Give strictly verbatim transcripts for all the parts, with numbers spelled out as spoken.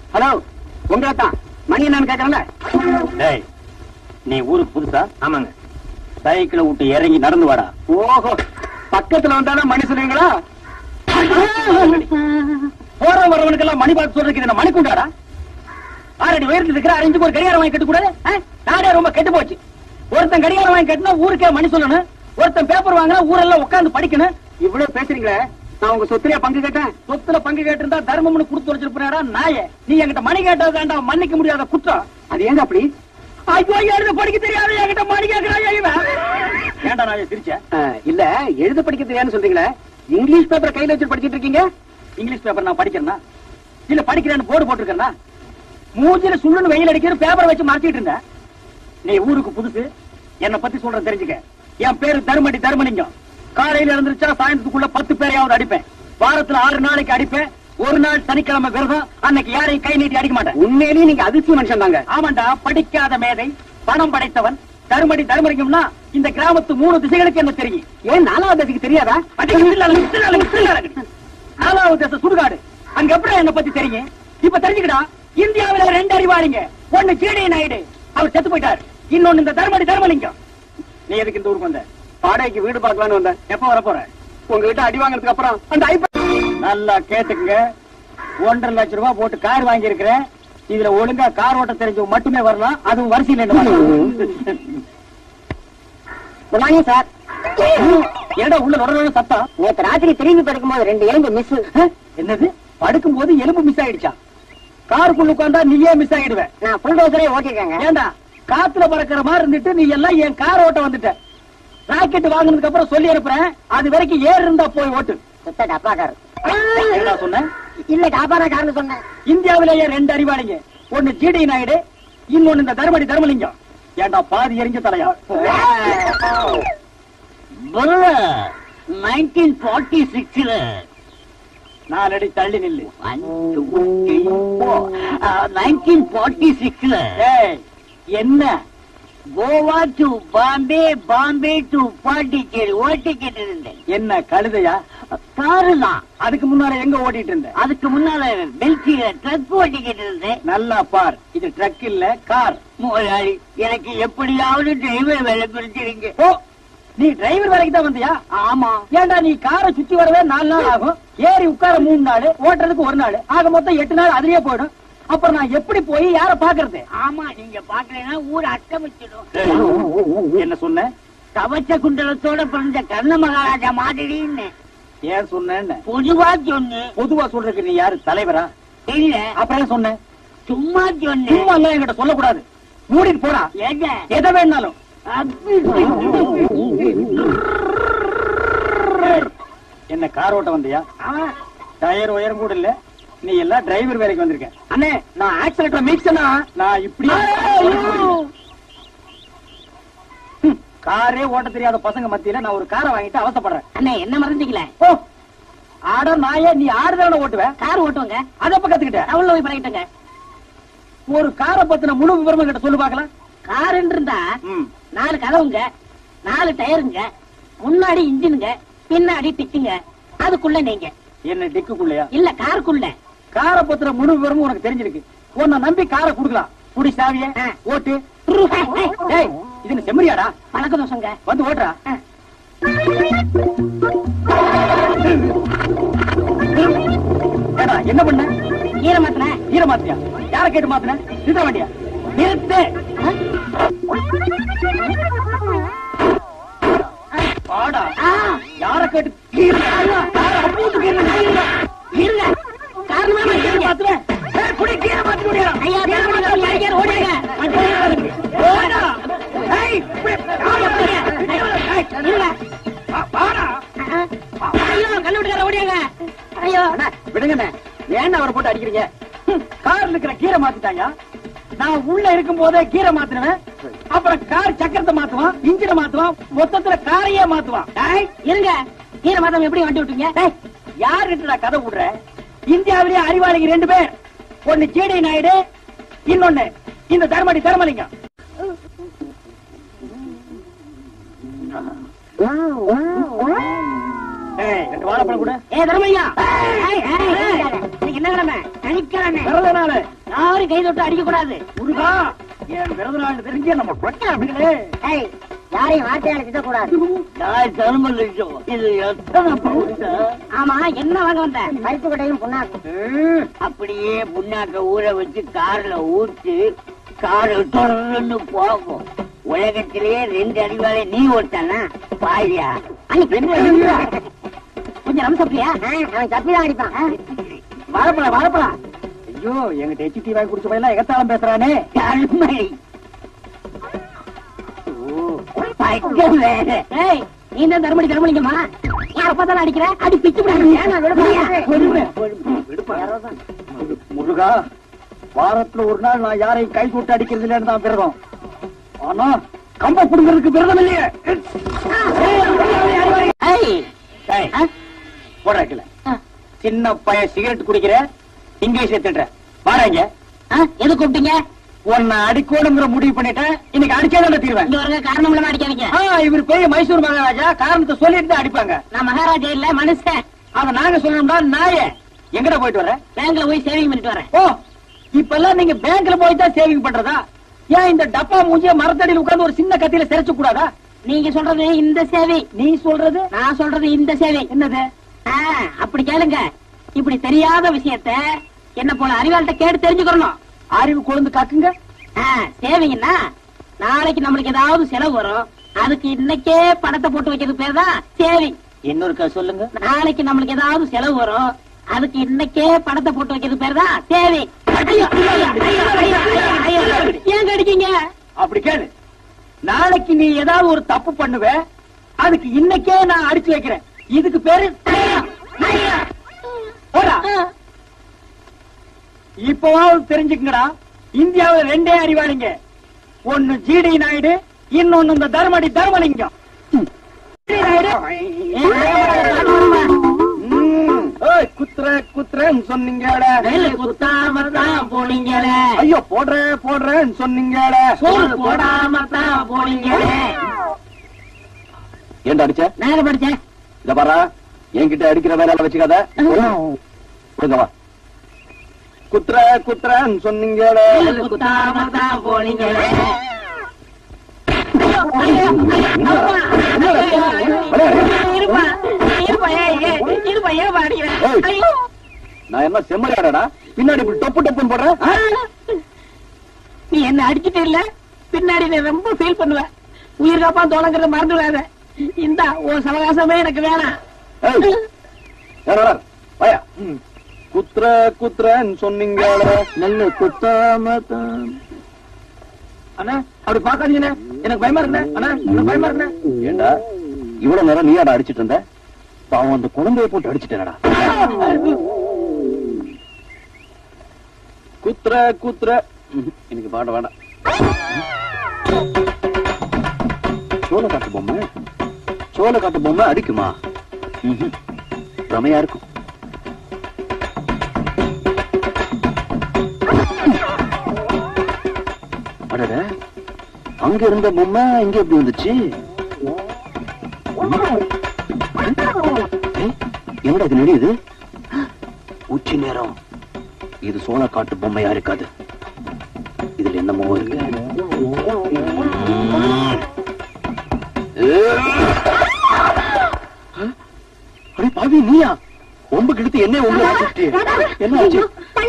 Hello, உங்களை தான் மணி என்னன்னு கேட்கறேன்ல. நீ ஊருக்கு புதுசா? ஆமாங்க. சைக்கிளை விட்டு இறங்கி நடந்து வாடா. ஓஹோ, பக்கத்துல வந்தாதான் மணி சொல்லுவீங்களா? போற வரவனுக்கு எல்லாம் மணி பார்த்து சொல்றதுக்கு இது மணி கொண்டாடா? ஆறடி உயரத்தில் இருக்கிற அரைஞ்சுக்கு ஒரு கடிகாரம் வாங்கி கட்ட கூடாது? நாடே ரொம்ப கெட்டு போச்சு. ஒருத்தன் கடிகாரம் வாங்கி கட்டினா ஊருக்கே மணி சொல்லணும், ஒருத்தன் பேப்பர் வாங்கினா ஊரெல்லாம் உட்காந்து படிக்கணும். இவ்வளவு பேசுறீங்களே, நான் உங்க சொத்துல பங்கு கேட்டேன். சொத்துல பங்கு கேட்டிருந்தா தர்மம்னு கொடுத்து வச்சிருப்பாடா நாயே. நீ என்கிட்ட மணி கேட்டதாண்டா மன்னிக்க முடியாத குற்றம். அது ஏங்க அப்படி? ஐயோ, எழுத படிக்க தெரியாது என்கிட்ட மணி கேட்கிறான். ஏன்டா நாய சிரிச்ச? இல்ல, எழுத படிக்க தெரியாதுன்னு சொல்றீங்களே, இங்கிலீஷ் பேப்பர் கையில வச்சு படிச்சிட்டு இருக்கீங்க. இங்கிலீஷ் பேப்பர் நான் படிக்கிறேன்னா இல்ல படிக்கிறேன்னு போர்டு போட்டிருக்கேன்னா? மூஞ்சில சுள்ளுன்னு வெயில் அடிக்கிற பேப்பரை வச்சு மறைச்சிட்டு இருந்த. நீ ஊருக்கு புதுசு, என்ன பத்தி சொல்ற தெரிஞ்சுக்க. என் பேரு தர்மடி தர்மலிங்கம். காலையில இருந்துச்சா சாயந்தரத்துக்குள்ள பத்து பேரையாவது அடிப்பேன். வாரத்துல ஆறு நாளைக்கு அடிப்பேன். ஒரு நாள் சனிக்கிழமை விரதம். அன்னைக்கு யாரையும் கை நீட்டி அடிக்க மாட்டேன். உண்மையிலேயே நீங்க அதிர்ச்சி மனுஷன் தாங்க. ஆமாண்டா, படிக்காத மேதை, பணம் படைத்தவன், தர்மடி தர்மலிங்கம்னா இந்த கிராமத்து மூணு திசைகளுக்கு என்ன தெரியும். ஏன் நாலாவது திசைக்கு தெரியாதா? நாலாவது திசை சுடுகாடு. அங்க எப்படி என்ன பத்தி தெரியும்? இப்ப தெரிஞ்சுக்கிட்டா. இந்தியாவில ரெண்டு அறிவாளிங்க. ஒண்ணு ஜி டி நாயுடு, அவர் செத்து போயிட்டார். இன்னொன்னு இந்த தர்மடி தர்மலிங்கம். நீ எதுக்கு இந்த ஊருக்கு வந்த? வாடகைக்கு வீடு பார்க்கலான்னு வந்தேன். எப்ப வர போற? உங்ககிட்ட அடி வாங்கினதுக்கு அப்புறம். அந்த நல்லா கேட்டுக்குங்க. ஒன்றரை லட்சம் ரூபாய் போட்டு கார் வாங்கி இருக்கிறேன். இதுல ஒழுங்கா கார் ஓட்ட தெரிஞ்சவங்க மட்டுமே வரலாம். அதுவும் வரிசையில் சார். என்னடா உள்ள நுழைஞ்ச சத்தம்? நேற்று ராத்திரி திரும்பி படுக்கும் போது ரெண்டு எலும்பு மிஸ். என்னது? படுக்கும் போது எலும்பு மிஸ் ஆயிடுச்சா? காருக்குள்ள உட்கார்ந்தா நீயே மிஸ் ஆயிடுவேன். நான் புல்டோசரே ஓட்டிருக்கேங்க. ஏண்டா காத்துல பறக்கிற மாதிரி இருந்துட்டு நீ எல்லாம் என் கார் ஓட்ட வந்துட்ட. ராக்கெட் வாங்கினதுக்கு அப்புறம் சொல்லி அனுப்புறேன். அது வரைக்கும் ஏறு இருந்தா போய் ஓட்டு. டப்பா கார் சொன்ன? இல்ல டாபாரா கார்னு சொன்னேன். இந்தியாவிலேயே ரெண்டு அறிவாளிங்க. ஒண்ணு ஜி டி நாயுடு, இன்னொன்னு இந்த தர்மடி தர்மலிங்கம். ஏண்டா பாதி எரிஞ்ச தலையா? நைன்டீன் ஃபார்ட்டி சிக்ஸ்ல நாலடி தள்ளி நில்லு. நைன்டீன் ஃபார்ட்டி சிக்ஸ்ல என்ன கோவா டு பாம்பே, பாம்பே டு பாண்டிச்சேரி ஓட்டிக்கிட்டு இருந்தேன். என்ன கழுதையா? காரு தான். அதுக்கு முன்னால எங்க ஓட்டிட்டு இருந்தேன்? அதுக்கு முன்னால பெல்ஜியில ட்ரக் ஓட்டிக்கிட்டு இருந்தேன். நல்லா பார், இது ட்ரக் இல்ல கார். முதலாளி, எனக்கு எப்படியாவது டிரைவர் வேலை பிடிச்சிருங்க. ஓ, நீ டிரைவர் வேலைக்கு தான் வந்தியா? ஆமா. ஏண்டா நீ காரை சுத்தி வரவே நாலு நாள் ஆகும், ஏறி உட்கார மூணு நாள், ஓட்டுறதுக்கு ஒரு நாள், ஆக மொத்தம் எட்டு நாள் அதுலயே போயிடும். அப்புறம் நான் எப்படி போய் யார பாக்குறது? ஆமா, நீங்க பாக்கலன்னா ஊர் அட்டமிச்சிடும். என்ன சொன்ன? கவச்ச குண்டலத்தோட பிறந்த கர்ண மகாராஜா மாதிரின்னு. ஏன் சொன்ன? பொதுவா சொன்ன. பொதுவா சொல்றதுக்கு நீ யாரு, தலைவரா? இல்ல. அப்புறம் சொன்ன? சும்மா சொன்ன. சும்மா எல்லாம் என்கிட்ட சொல்லக்கூடாது. மூடிட்டு போடா. எதை வேணாலும். என்ன கார் ஓட்ட வந்தியா? டயர் உயரம் கூட இல்ல, நீ எல்லாம் டிரைவர் வேலைக்கு வந்திருக்க. அண்ணே, நான் ஆக்சிலேட்டர் மிக்ஸ்னா நான் இப்படி காரே ஓட்ட தெரியாத பசங்க மத்தியில நான் ஒரு காரை வாங்கிட்டு அவசப்படுறேன். அண்ணே, என்ன மறந்துக்கல? ஓ, ஆட நாயே, நீ ஆடுதான ஓட்டுவேன்? கார் ஓட்டுவாங்க. அதை இப்ப கத்துக்கிட்ட? அவ்வளவு போய் பழகிட்டங்க. ஒரு காரை பத்தின முழு விவரமா கிட்ட சொல்லு பாக்கலாம். கார் இருந்தா நாலு கதவுங்க, நாலு டயருங்க, முன்னாடி இன்ஜினுங்க, பின்னாடி டிக்குங்க, அதுக்குள்ள நீங்க. என்ன டிக்குக்குள்ளயா? இல்ல, காருக்குள்ள. காரை பத்தின முழு விவரமும் உனக்கு தெரிஞ்சிருக்கு. உன்னை நம்பி காரை குடுக்கலாம். புடி சாவிய, ஓட்டு. இது செம்மறியாடா? பழக்க தோசங்க. வந்து ஓட்டுறா. என்ன பண்ண? ஈர மாத்தின. ஈர மாத்தியா? யார கேட்டு மாத்தின? நிறுத்த வேண்டியா? நிறுத்து. பாடா. யார கேட்டு? விடுங்க, ஏன் அவரை போட்டு அடிக்கிறீங்க? கார்ல இருக்கிற கீரை மாத்திட்டாங்க. நான் உள்ள இருக்கும் போதே கீரை மாத்தினேன். அப்புறம் கார் சக்கரத்தை மாத்துவான், இன்ஜினை மாத்துவான், மொத்தத்துல காரையே மாத்துவான். இருங்க, கீரை மாத்தம் எப்படி வண்டி விட்டீங்க? யாருக்கிட்ட கதை விடுற? இந்தியாவிலேயே அறிவாளிங்க ரெண்டு பேர். ஒன்னு ஜி டி நாயுடு, இன்னொன்னு இந்த தர்மடி தர்மலிங்கம். வாழைப்பழம் கூட. ஏ தர்மலிங்கம், என்ன கிழமை? சனிக்கிழமை. பிறந்த நாள் யாரும் கை தொட்டு அடிக்க கூடாது. முருகா, என் பிறந்த நாள் தெரிஞ்சு நம்ம பிரச்சனை. யாரையும் வார்த்தையால திட்டக்கூடாது. இது எத்தனை பவுன்? ஆமா, என்ன வாங்க வந்த? பருப்பு கடையும் புண்ணாக்கு. அப்படியே புண்ணாக்க ஊற வச்சு கார்ல ஊற்றி கார் தொடர்ந்து போகும். உலகத்திலேயே ரெண்டு அறிவாளை நீ ஓட்டானா பாயா? கொஞ்சம் நம்ம சப்பியா? அவன் சப்பிதான் அடிப்பான். வாழப்பழம் வாழப்பழம். ஐயோ, எங்கிட்ட எச்டி வாங்கி குடிச்ச பையன் எகத்தாலும் பேசுறானே. தருமடி வேற. நீ தான் தருமடி தருமடிங்கம்மா. யார பார்த்தாலும் அடிக்கிற? அடி பிச்சு முருகா, வாரத்துல ஒரு நாள் நான் யாரையும் கை கூட்டு அடிக்கிறது இல்லைன்னு தான் விரதம். ஆனா கம்ப புடுங்கிறதுக்கு விரதம் இல்லையே. போடுறல சின்ன பையன் சிகரெட் குடிக்கிற, இங்கிலீஷ் திட்டுற. வாராங்க. எது கூப்பிட்டீங்க? உன்னை அடிக்கணுங்கிற முடிவு பண்ணிட்டேன். இன்னைக்கு அடிச்சாதான் தீர்வேன். காரணம் இல்லாம அடிக்காதீங்க. இவர் பெரிய மைசூர் மகாராஜா, காரணத்தை சொல்லிட்டு தான் அடிப்பாங்க. நான் மகாராஜா இல்ல, மனுஷன். அத நாங்க சொல்லணும்னா நாய எங்கடா போயிட்டு வர? பேங்க்ல போய் சேவிங் பண்ணிட்டு வரேன். ஓ, இப்ப எல்லாம் நீங்க பேங்க்ல போய் தான் சேவிங் பண்றதா? ஏன் இந்த டப்பா மூஞ்சிய மரத்தடியில் உட்கார்ந்து ஒரு சின்ன கத்தியில சிரைச்சு கூடாதா? நீங்க சொல்றது இந்த சேவை, நீ சொல்றது நான் சொல்றது இந்த சேவை. என்னது? அப்படி கேளுங்க. இப்படி தெரியாத விஷயத்த என்ன போல அறிவாள்கிட்ட கேட்டு தெரிஞ்சுக்கணும். அறிவு கொழுந்து காக்குங்க. சேவிங்கன்னா நாளைக்கு நம்மளுக்கு ஏதாவது செலவு வரும், அதுக்கு இன்னைக்கே பணத்தை போட்டு வைக்கிறது பேர் தான் சேவிங். இன்னொருக்கா சொல்லுங்க. நாளைக்கு நம்மளுக்கு ஏதாவது செலவு வரும், அதுக்கு இன்னைக்கே பணத்தை போட்டு வைக்கிறது பேர் தான் சேவிங். ஏன் அடிக்கீங்க? அப்படி கேளு. நாளைக்கு நீ ஏதாவது ஒரு தப்பு பண்ணுவ, அதுக்கு இன்னைக்கே நான் அடிச்சு வைக்கிறேன். இதுக்கு பேரு இப்பவாவது தெரிஞ்சுக்கங்கடா. இந்தியாவில் ரெண்டே அறிவாளிங்க. ஒன்னு ஜி டி நாயுடு, இன்னொன்னு இந்த தர்மடி தர்மலிங்கம். குத்துற குத்துறன்னு சொன்னீங்க, குத்தாம தான் போனீங்க. ஐயோ போடுற போடுறேன்னு சொன்னீங்க, போடாம தான் போனீங்க. ஏன்டா அடிச்ச? நான் படிச்சேன். இத பாரா, என்கிட்ட அடிக்கிற வேலை வச்சுக்காத. கொடுங்கவா. குத்துற குத்துறன்னு சொன்னீங்க, குத்தாம தான் போனீங்க. நான் என்ன செம்மறியாடா பின்னாடி இப்படி டொப்பு டொப்புன்னு போடுறேன்? நீ என்ன அடிச்சுட்டு இல்ல, பின்னாடி நீ ரொம்ப ஃபீல் பண்ணுவ. உயிர் காப்பா தோணுங்கிறத மறந்து விடாத. இந்த உன் சவகாசமே எனக்கு வேணாம். குத்துற குத்துறன்னு சொன்னீங்க, நல்ல குத்தாம தான். அண்ணா அப்படி பாக்காதீங்கண்ணே, எனக்கு பயமா இருந்தேன். அண்ணா எனக்கு பயமா இருந்தேன். ஏண்டா இவ்வளவு நேரம் நீயாடா அடிச்சிட்டு இருந்த? பாவம் அந்த குழந்தைய போட்டு அடிச்சுட்டேனடா. குத்துற குத்துற எனக்கு பாட வேண்டாம். சோள காட்டு பொம்மை, சோள காட்டு பொம்மை அடிக்குமா? ரமையா இருக்கும். அடட, அங்க இருந்த பொம்மை இங்க எப்படி வந்துச்சு? என்னடா இது நெடியுது? உச்சி நேரம். இது சோள காட்டு பொம்மையா இருக்காது. இதுல என்னமோ இருக்கு. அடே பாவி, நீயா? ஒம்பு கிடுத்து என்ன ஒம்பு என்ன ஆச்சு?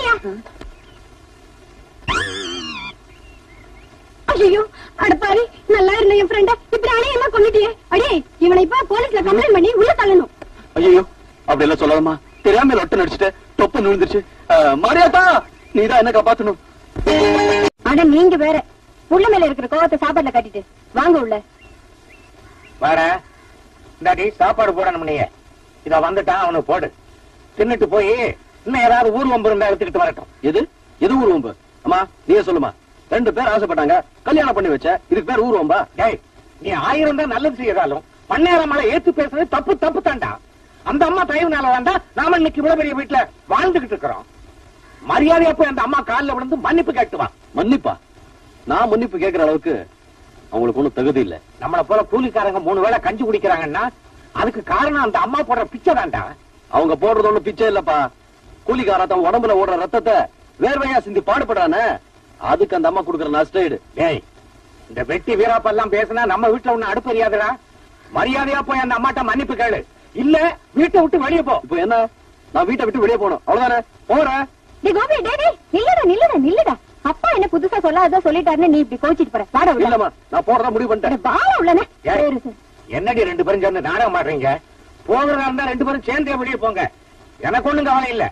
ஐயோ அடப்பாரி, நல்லா இருந்த என் ஃப்ரெண்ட இப்படி அணையமா கொண்டுட்டியே. அடே, இவனை இப்ப போலீஸ்ல கம்ப்ளைண்ட் பண்ணி உள்ள தள்ளணும். ஐயோ அப்படி எல்லாம் சொல்லாதமா. தெரியாம ஒட்ட நடிச்சுட்ட, தொப்பு நுழுந்துருச்சு. மாரியாத்தா, நீதான் என்ன காப்பாத்தணும். அட நீங்க வேற, உள்ள மேல இருக்கிற கோவத்தை சாப்பாடுல கட்டிட்டு வாங்க உள்ள. வேற இந்தாடி சாப்பாடு போடணும். நீ இத வந்துட்டான், அவனுக்கு போடு. தின்னுட்டு போய் இன்னும் ஏதாவது ஊர்வம்பு இருந்தா எடுத்துக்கிட்டு வரட்டும். எது எது ஊர்வம்பு? அம்மா நீயே சொல்லுமா. ரெண்டு பேர் ஆசைப்பட்டாங்க, கல்யாணம் பண்ணி வச்ச, இதுக்கு பேர் ஊர்வம்பா? டேய், நீ ஆயிரம் தான் நல்லது செய்யறாலும் பண்ணேரமால ஏத்து பேசுறது தப்பு தப்பு தாண்டா. அந்த அம்மா தயவுனால தாண்டா நாம இன்னைக்கு இவ்வளவு பெரிய வீட்டுல வாழ்ந்துகிட்டு இருக்கிறோம். மரியாதையா போய் அந்த அம்மா காலில் விழுந்து மன்னிப்பு கேட்டுவான். மன்னிப்பா? நான் மன்னிப்பு கேட்கிற அளவுக்கு அவங்களுக்கு ஒண்ணும் தகுதி இல்ல. நம்மள போல கூலிக்காரங்க மூணு வேளை கஞ்சி குடிக்கிறாங்கன்னா அதுக்கு காரணம் அந்த அம்மா போடுற பிச்சை தாண்டா. அவங்க போடுறது ஒண்ணு பிச்சை இல்லப்பா. கூலிக்காரத்தன் உடம்புல ஓடுற ரத்தத்தை வேர்வையா சிந்தி பாடுபடுறானே, அதுக்கு அந்த அம்மா குடுக்கற நஷ்டஈடு. ஏய், இந்த வெட்டி வீராப்பெல்லாம் பேசினா நம்ம வீட்டுல ஒண்ணு அடுப்பறியாதுடா. மரியாதையா போய் அந்த அம்மாட்ட மன்னிப்பு கேளு, இல்ல வீட்டை விட்டு வெளியே போ. இப்போ என்ன, நான் வீட்டை விட்டு வெளியே போகணும் அவ்வளவுதானே? போறேன். நில்லுடா நில்லுடா நில்லுடா. அப்பா என்ன புதுசா சொல்லாத சொல்லிட்டாருன்னு நீ இப்படி கோச்சிட்டு போற. வாட உள்ள. இல்லம்மா, நான் போறதா முடிவு பண்ணிட்டேன். வாட உள்ளனே. என்னடி ரெண்டு பேரும் சேர்ந்து நாடகம் மாடுறீங்க? போகிறதா இருந்தா ரெண்டு பேரும் சேர்ந்தே வெளியே போங்க, எனக்கு ஒண்ணும் கவலை இல்ல.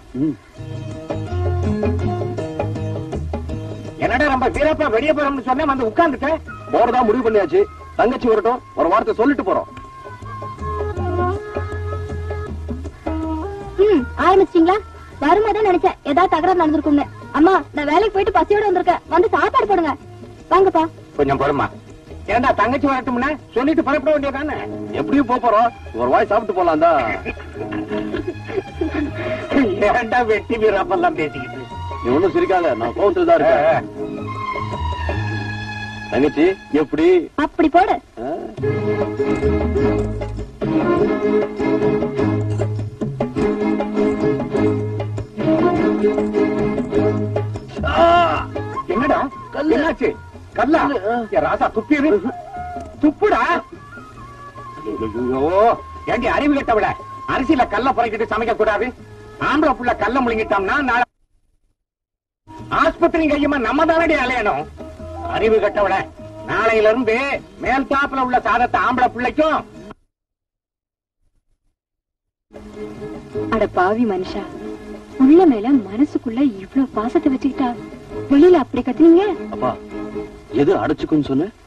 என்னடா நம்ம வீரப்பா வெளியே போறோம்னு சொன்னேன், வந்து உட்கார்ந்துட்டேன். போறதா முடிவு பண்ணியாச்சு. தங்கச்சி வரட்டும், ஒரு வார்த்தை சொல்லிட்டு போறோம். ம், ஆரம்பிச்சிட்டீங்களா? வரும்போதே நினைச்சேன் ஏதாவது தகராறு நடந்திருக்கும்னு. அம்மா, நான் வேலைக்கு போயிட்டு பசியோட வந்திருக்கேன், வந்து சாப்பாடு போடுங்க. வாங்கப்பா. கொஞ்சம் பொறுமா. ஏண்டா தங்கச்சி வரட்டும்னா சொல்லிட்டு புறப்பட வேண்டியதானே? எப்படியும் போறோம், ஒரு வாய் சாப்பிட்டு போலாம் தான். ஏண்டா வெட்டி வீரப்பெல்லாம் பேசிக்கிட்டு? நீ ஒண்ணும் சிரிக்காத, நான் கோவத்துல தான் இருக்கேன். தங்கச்சி எப்படி? அப்படி போடு. என்னடா என்னாச்சு? கல்லா? ராசா துப்பியது துப்புடா. ஏண்டி அறிவு கெட்டவிட, அரிசியில கல்ல புறக்கிட்டு சமைக்க கூடாது. ஆம்பளை புள்ள கல்ல முழுங்கிட்டோம்னா நாளை ஆஸ்பத்திரி கையுமா நம்ம தானடி அலையணும். அறிவு கட்டவிட, நாளையில இருந்து மேல் தாப்புல உள்ள சாதத்தை ஆம்பளை பிள்ளைக்கும். அட பாவி மனுஷா, உள்ள மேல மனசுக்குள்ள இவ்வளவு பாசத்தை வச்சுக்கிட்டா வெளியில அப்படி கத்துனீங்க. அப்பா, எது அடைச்சுக்குன்னு சொன்ன?